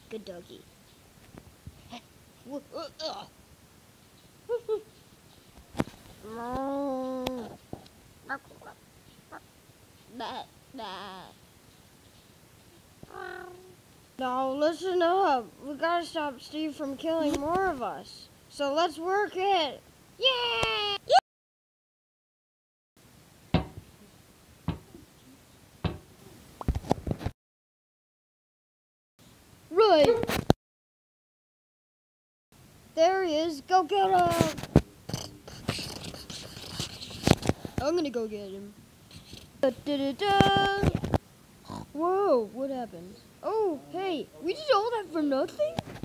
Good doggy. Now listen up. We gotta stop Steve from killing more of us. So let's work it. Yeah! Right. There he is. Go get him. I'm gonna go get him. Da-da-da-da. Whoa, what happened? Oh, hey, we did all that for nothing?